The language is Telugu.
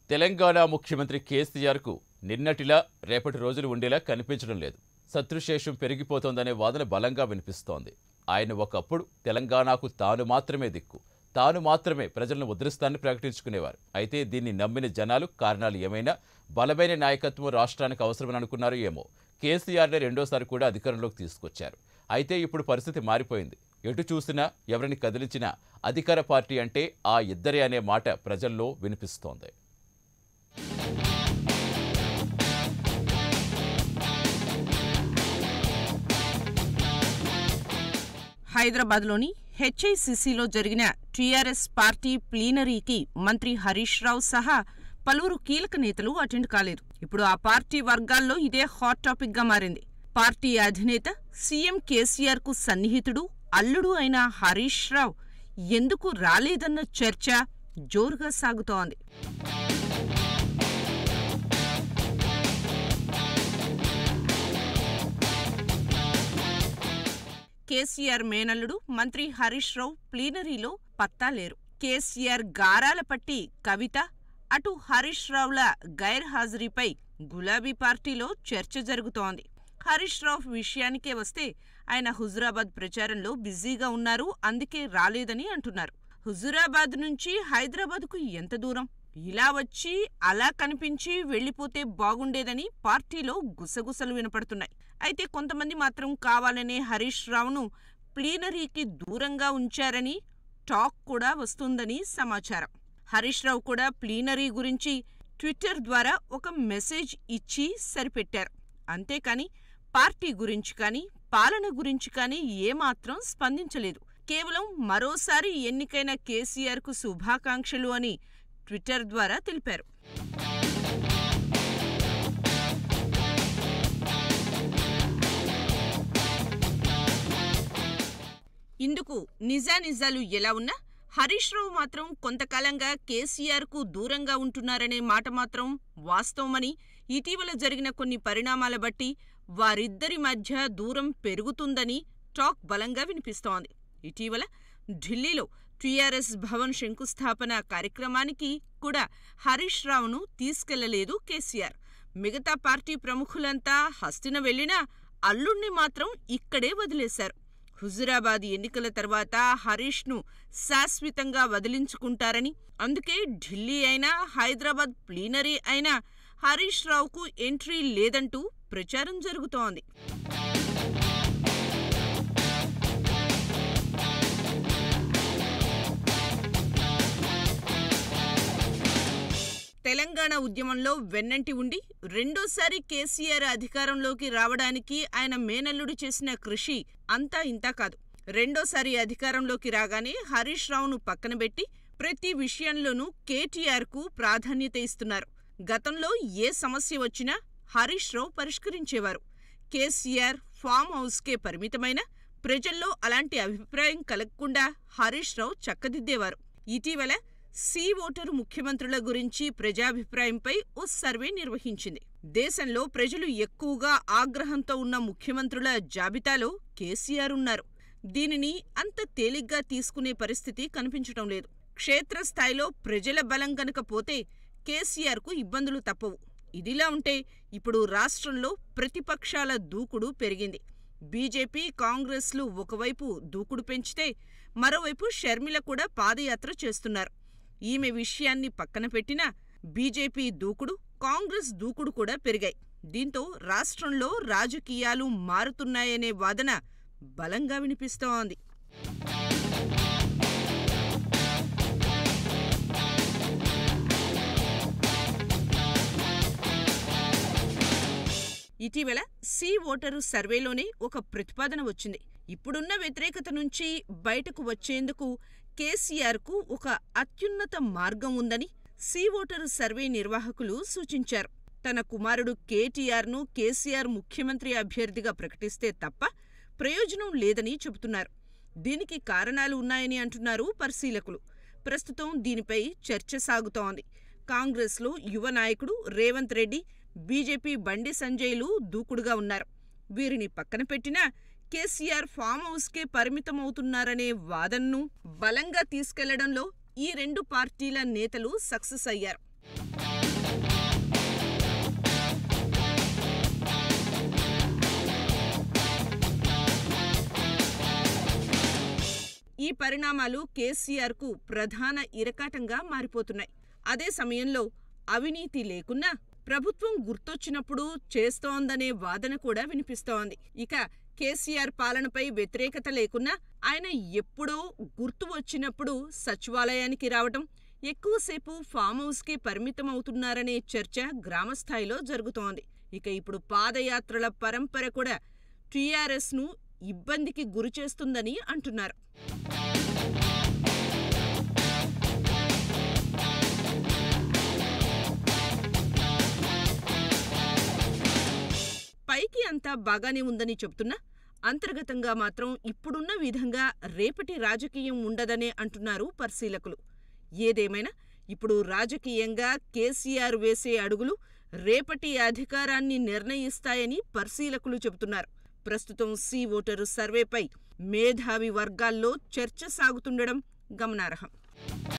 తెలంగాణ ముఖ్యమంత్రి కేసీఆర్కు నిన్నటిలా రేపటి రోజులు ఉండేలా కనిపించడం లేదు. శత్రుశేషం పెరిగిపోతోందనే వాదన బలంగా వినిపిస్తోంది. ఆయన ఒకప్పుడు తెలంగాణకు తాను మాత్రమే దిక్కు, తాను మాత్రమే ప్రజలను ఉద్ధరిస్తానని ప్రకటించుకునేవారు. అయితే దీన్ని నమ్మిన జనాలు కారణాలు ఏమైనా బలమైన నాయకత్వం రాష్ట్రానికి అవసరమని అనుకున్నారు ఏమో. కేసీఆర్నే రెండోసారి కూడా అధికారంలోకి తీసుకొచ్చారు. అయితే ఇప్పుడు పరిస్థితి మారిపోయింది. ఎటు చూసినా ఎవరిని కదిలించినా అధికార పార్టీ అంటే ఆ ఇద్దరే అనే మాట ప్రజల్లో వినిపిస్తోంది. హైదరాబాద్లోని హెచ్ఐసిసిలో జరిగిన టీఆర్ఎస్ పార్టీ ప్లీనరీకి మంత్రి హరీష్ రావు సహా పలువురు కీలక నేతలు అటెండ్ కాలేదు. ఇప్పుడు ఆ పార్టీ వర్గాల్లో ఇదే హాట్ టాపిక్ గా మారింది. పార్టీ అధినేత సీఎం కేసీఆర్ కు సన్నిహితుడు, అల్లుడు అయిన హరీష్ రావు ఎందుకు రాలేదన్న చర్చ జోరుగా సాగుతోంది. కేసీఆర్ మేనల్లుడు మంత్రి హరీష్ రావు ప్లీనరీలో పత్తా లేరు. కేసీఆర్ గారాల పట్టి కవిత, అటు హరీష్ రావుల గైర్హాజరీపై గులాబీ పార్టీలో చర్చ జరుగుతోంది. హరీష్ రావు విషయానికే వస్తే ఆయన హుజురాబాద్ ప్రచారంలో బిజీగా ఉన్నారు, అందుకే రాలేదని అంటున్నారు. హుజురాబాద్ నుంచి హైదరాబాద్కు ఎంత దూరం? ఇలా వచ్చి అలా కనిపించి వెళ్లిపోతే బాగుండేదని పార్టీలో గుసగుసలు వినపడుతున్నాయి. అయితే కొంతమంది మాత్రం కావాలనే హరీష్ రావును ప్లీనరీకి దూరంగా ఉంచారని టాక్ కూడా వస్తుందని సమాచారం. హరీష్ రావు కూడా ప్లీనరీ గురించి ట్విట్టర్ ద్వారా ఒక మెసేజ్ ఇచ్చి సరిపెట్టారు. అంతేకాని పార్టీ గురించి కానీ పాలన గురించి కానీ ఏమాత్రం స్పందించలేదు. కేవలం మరోసారి ఎన్నికైన కేసీఆర్కు శుభాకాంక్షలు అని ట్విట్టర్ ద్వారా తెలిపారు. ఇందుకు నిజానిజాలు ఎలా ఉన్నా హరీష్ రావు మాత్రం కొంతకాలంగా కేసీఆర్కు దూరంగా ఉంటున్నారనే మాట మాత్రం వాస్తవమని, ఇటీవల జరిగిన కొన్ని పరిణామాల బట్టి వారిద్దరి మధ్య దూరం పెరుగుతుందని టాక్ బలంగా వినిపిస్తోంది. ఇటీవల ఢిల్లీలో టీఆర్ఎస్ భవన్ శంకుస్థాపన కార్యక్రమానికి కూడా హరీష్ రావును తీసుకెళ్లలేదు కేసీఆర్. మిగతా పార్టీ ప్రముఖులంతా హస్తిన వెళ్లినా అల్లుణ్ణి మాత్రం ఇక్కడే వదిలేశారు. హుజురాబాద్ ఎన్నికల తర్వాత హరీష్ను శాశ్వతంగా వదిలించుకుంటారని, అందుకే ఢిల్లీ అయినా హైదరాబాద్ ప్లీనరీ అయినా హరీష్ రావుకు ఎంట్రీ లేదంటూ ప్రచారం జరుగుతోంది. తెలంగాణ ఉద్యమంలో వెన్నంటి ఉండి రెండోసారి కేసీఆర్ అధికారంలోకి రావడానికి ఆయన మేనల్లుడు చేసిన కృషి అంతా ఇంతా కాదు. రెండోసారి అధికారంలోకి రాగానే హరీష్ రావును పక్కనబెట్టి ప్రతి విషయంలోనూ కేటీఆర్కు ప్రాధాన్యత ఇస్తున్నారు. గతంలో ఏ సమస్య వచ్చినా హరీష్ రావు పరిష్కరించేవారు. కేసీఆర్ ఫామ్ హౌస్కే పరిమితమైన ప్రజల్లో అలాంటి అభిప్రాయం కలగకుండా హరీష్ రావు చక్కదిద్దేవారు. ఇటీవల సి ఓటరు ముఖ్యమంత్రుల గురించి ప్రజాభిప్రాయంపై ఓ సర్వే నిర్వహించింది. దేశంలో ప్రజలు ఎక్కువగా ఆగ్రహంతో ఉన్న ముఖ్యమంత్రుల జాబితాలో కేసీఆర్ ఉన్నారు. దీనిని అంత తేలిగ్గా తీసుకునే పరిస్థితి కనిపించటం లేదు. క్షేత్రస్థాయిలో ప్రజల బలం గనక పోతే కేసీఆర్కు ఇబ్బందులు తప్పవు. ఇదిలా ఉంటే ఇప్పుడు రాష్ట్రంలో ప్రతిపక్షాల దూకుడు పెరిగింది. బీజేపీ, కాంగ్రెస్లు ఒకవైపు దూకుడు పెంచితే మరోవైపు షర్మిల కూడా పాదయాత్ర చేస్తున్నారు. ఈమె విషయాన్ని పక్కన పెట్టినా బీజేపీ దూకుడు, కాంగ్రెస్ దూకుడు కూడా పెరిగాయి. దీంతో రాష్ట్రంలో రాజకీయాలు మారుతున్నాయనే వాదన బలంగా వినిపిస్తోంది. ఇటీవల సి ఓటరు సర్వేలోనే ఒక ప్రతిపాదన వచ్చింది. ఇప్పుడున్న వ్యతిరేకత నుంచి బయటకు వచ్చేందుకు కేసీఆర్కు ఒక అత్యున్నత మార్గం ఉందని సి ఓటరు సర్వే నిర్వాహకులు సూచించారు. తన కుమారుడు కేటీఆర్ను కేసీఆర్ ముఖ్యమంత్రి అభ్యర్థిగా ప్రకటిస్తే తప్ప ప్రయోజనం లేదని చెబుతున్నారు. దీనికి కారణాలు ఉన్నాయని అంటున్నారు పరిశీలకులు. ప్రస్తుతం దీనిపై చర్చ సాగుతోంది. కాంగ్రెస్లో యువ నాయకుడు రేవంత్ రెడ్డి, బీజేపీ బండి సంజయ్లు దూకుడుగా ఉన్నారు. వీరిని పక్కన పెట్టినా కేసీఆర్ ఫామ్ హౌస్కే పరిమితమవుతున్నారనే వాదనను బలంగా తీసుకెళ్లడంలో ఈ రెండు పార్టీల నేతలు సక్సెస్ అయ్యారు. ఈ పరిణామాలు కేసీఆర్కు ప్రధాన ఇరకాటంగా మారిపోతున్నాయి. అదే సమయంలో అవినీతి లేకున్నా ప్రభుత్వం గుర్తొచ్చినప్పుడు చేస్తోందనే వాదన కూడా వినిపిస్తోంది. ఇక కేసీఆర్ పాలనపై వ్యతిరేకత లేకున్నా ఆయన ఎప్పుడో గుర్తు వచ్చినప్పుడు సచివాలయానికి రావటం, ఎక్కువసేపు ఫామ్ హౌస్కే పరిమితమవుతున్నారనే చర్చ గ్రామస్థాయిలో జరుగుతోంది. ఇక ఇప్పుడు పాదయాత్రల పరంపర కూడా టీఆర్ఎస్ను ఇబ్బందికి గురిచేస్తుందని అంటున్నారు. పైకి అంతా బాగానే ఉందని చెబుతున్నా అంతర్గతంగా మాత్రం ఇప్పుడున్న విధంగా రేపటి రాజకీయం ఉండదనే అంటున్నారు పరిశీలకులు. ఏదేమైనా ఇప్పుడు రాజకీయంగా కేసీఆర్ వేసే అడుగులు రేపటి అధికారాన్ని నిర్ణయిస్తాయని పరిశీలకులు చెబుతున్నారు. ప్రస్తుతం సి ఓటరు సర్వేపై మేధావి వర్గాల్లో చర్చ సాగుతుండడం గమనార్హం.